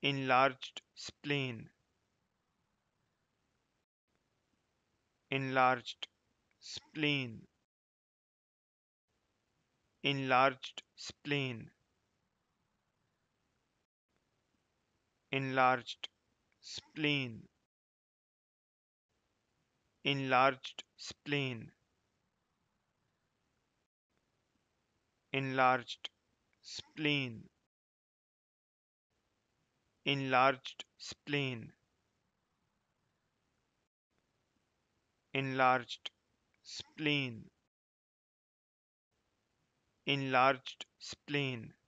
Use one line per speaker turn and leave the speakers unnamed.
enlarged spleen, enlarged spleen, enlarged spleen, enlarged spleen, enlarged spleen, enlarged spleen, enlarged spleen, enlarged spleen, enlarged spleen,